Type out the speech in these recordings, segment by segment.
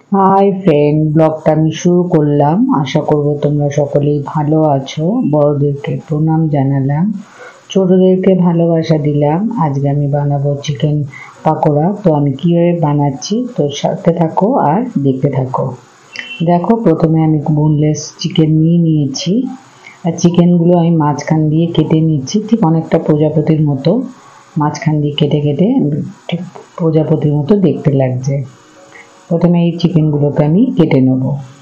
Hi friend, ব্লগটা আমি শুরু করলাম। আশা করব তোমরা সকলেই ভালো আছো। বড়দেরকে প্রণাম জানালাম, ছোটদেরকে ভালোবাসা দিলাম। আজকে আমি বানাবো চিকেন পাকোড়া। তো আমি কিভাবে বানাচ্ছি তো সাথে থাকো আর দেখতে থাকো। দেখো, প্রথমে আমি বোনলেস চিকেন নিয়েছি। আর চিকেনগুলো আমি মাঝখান দিয়ে কেটে নিচ্ছি, ঠিক অনেকটা প্রজাপতির মতো। মাঝখান দিয়ে কেটে কেটে ঠিক প্রজাপতির মতো দেখতে লাগছে। প্রথমে এই চিকেনগুলোকে আমি কেটে নেব।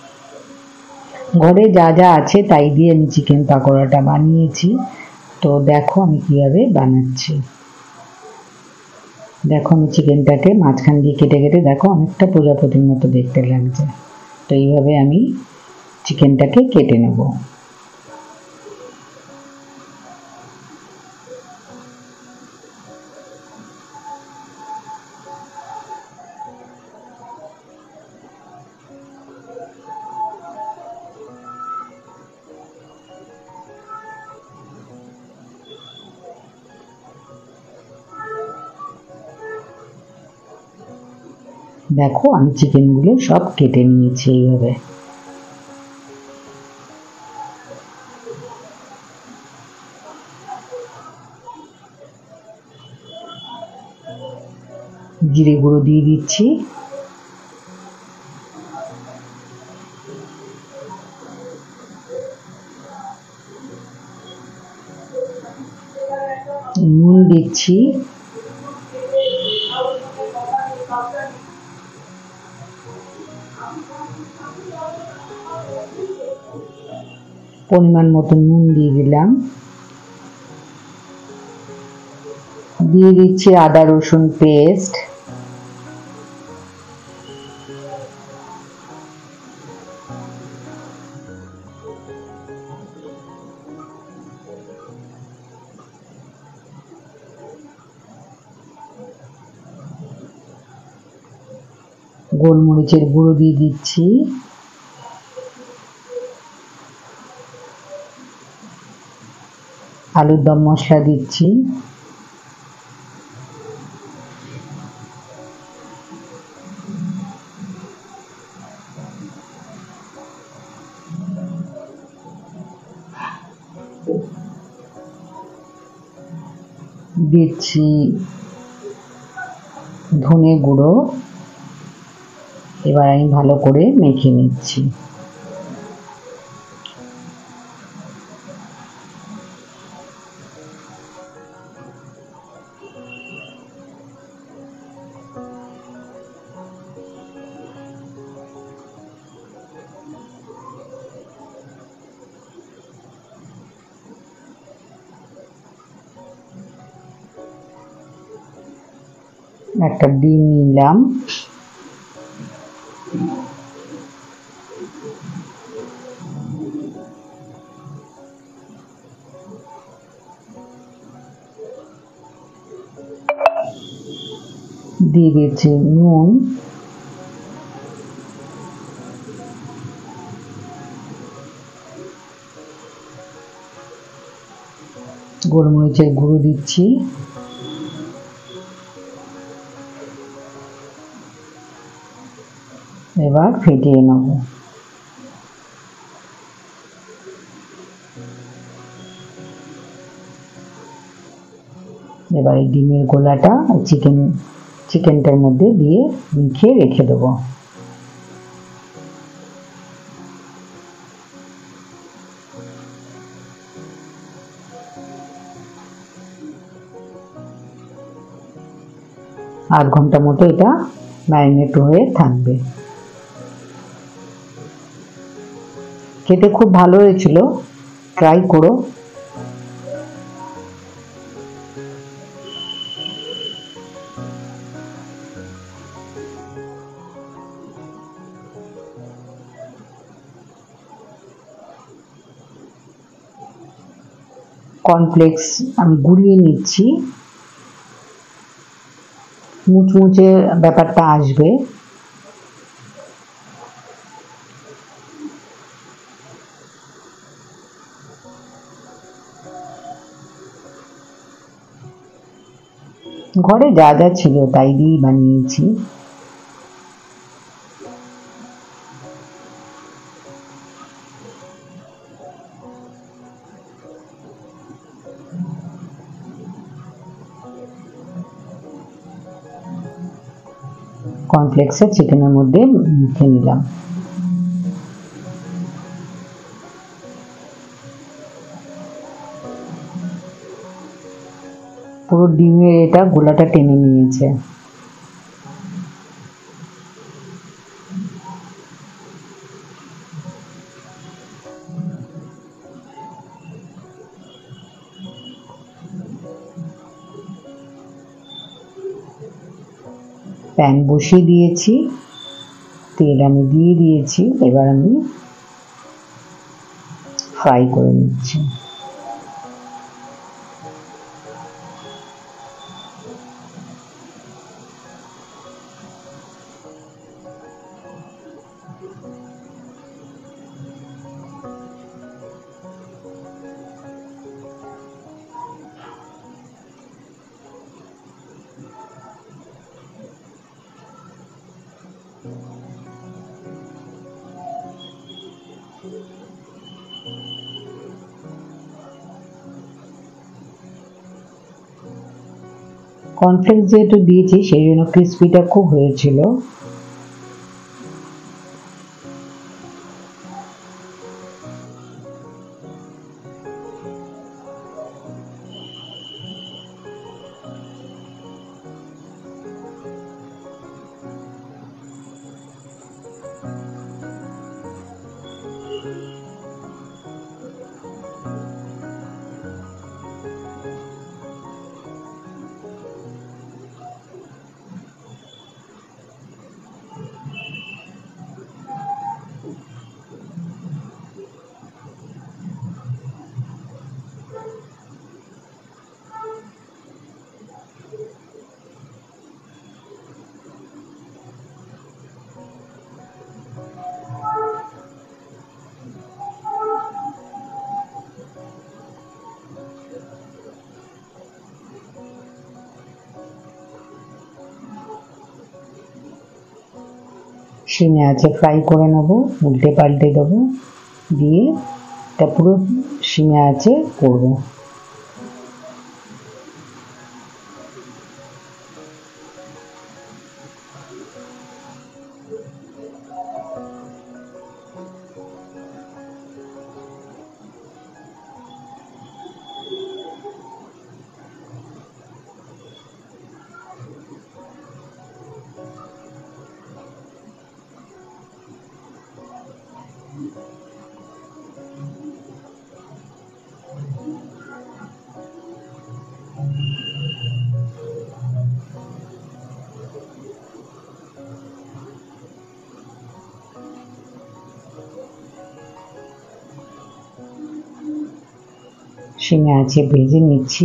ঘরে যা যা আছে তাই দিয়ে আমি চিকেন পাকোড়াটা বানিয়েছি। তো দেখো আমি কিভাবে বানাচ্ছি। দেখো, আমি চিকেনটাকে মাঝখান দিয়ে কেটে কেটে দেখো অনেকটা প্রজাপতির মতো দেখতে লাগছে। তো এইভাবে আমি চিকেনটাকে কেটে নেব। দেখো, আমি চিকেনগুলো সব কেটে নিয়েছি এইভাবে। জিরে গুঁড়ো দিয়ে দিচ্ছি, নুন দিচ্ছি, পরিমাণ মতো নুন দিয়ে দিলাম। দিয়ে দিচ্ছি আদা রসুন পেস্ট, গোলমরিচের গুঁড়ো দিয়ে দিচ্ছি, আলুর দম মশলা দিচ্ছি, দিচ্ছি ধনে গুঁড়ো। এবার আমি ভালো করে মেখে নিচ্ছি। একটা ডিম নিলাম, দিয়ে দিচ্ছি নুন, গোলমরিচের গুঁড়ো দিচ্ছি, এবার ফেটিয়ে নেব। এবার এই ডিমের গোলাটা চিকেনটার মধ্যে দিয়ে মিশিয়ে রেখে দেবো। আধ ঘন্টা মতো এটা ম্যারিনেট হয়ে থাকবে। খেতে খুব ভালো হয়েছিল, ট্রাই করো। কর্নফ্লেক্স আমি গুলিয়ে নিচ্ছি, মুচমুচে ব্যাপারটা আসবে। ঘরে যা যা ছিল তাই দিয়েই বানিয়েছি। কর্নফ্লেক্সের চিকেনের মধ্যে মেখে নিলাম। পুরো ডিমের এটা গোলাটা টেনে নিয়েছে। প্যান বসিয়ে দিয়েছি, তেল আমি দিয়ে দিয়েছি, এবার আমি ফ্রাই করে নিচ্ছি। কর্নফ্লেক্স যেহেতু দিয়েছি সেই জন্য ক্রিসপিটা খুব হয়েছিল। সিমে আছে ফ্রাই করে নেবো, উল্টে পাল্টে দেবো, দিয়ে এটা পুরো সিমে আছে করবো। সিমে আছে ভেজে নিচ্ছি।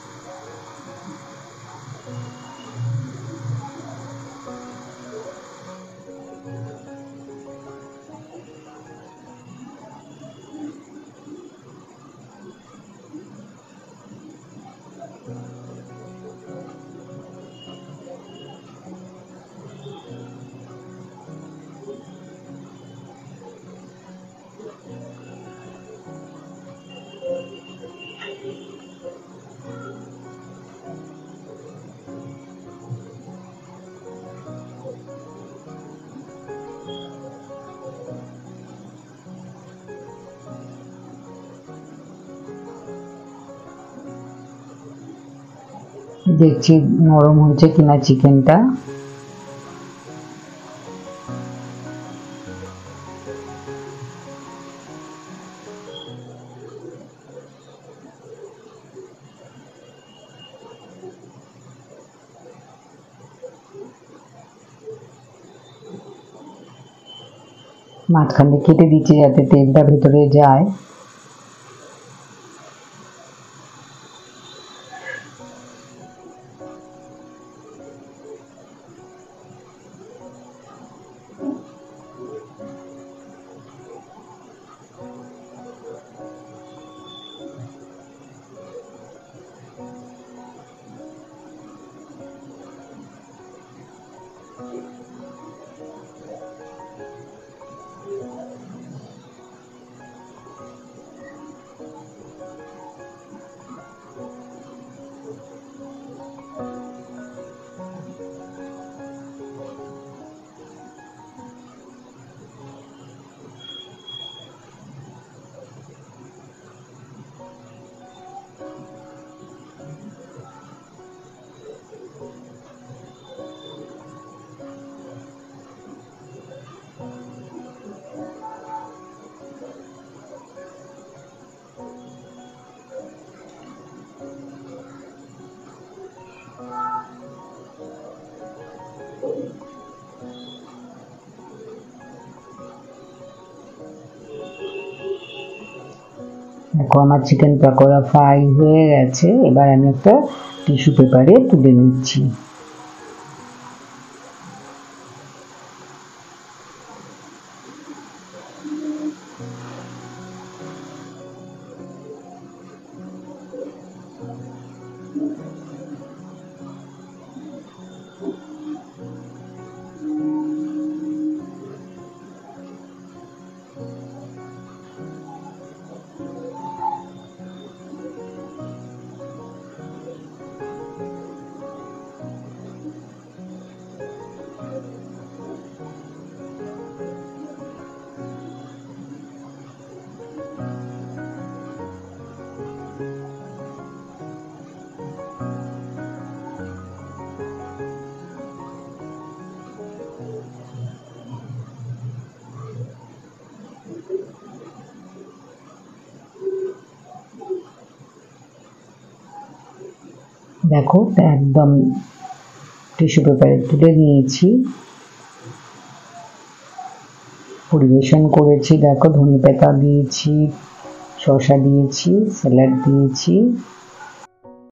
দেখছি নরম হয়েছে কিনা চিকেনটা। মাঝখানে কেটে দিচ্ছি যাতে তেলটা ভেতরে যায়। দেখো আমার চিকেন পকোড়া ফ্রাই হয়ে গেছে। এবার আমি একটা টিস্যু পেপারে তুলে নিচ্ছি। দেখো একদম টিস্যু পেপারে তুলে নিয়েছি, পরিবেশন করেছি। দেখো ধনেপাতা দিয়েছি, শসা দিয়েছি, স্যালাড দিয়েছি।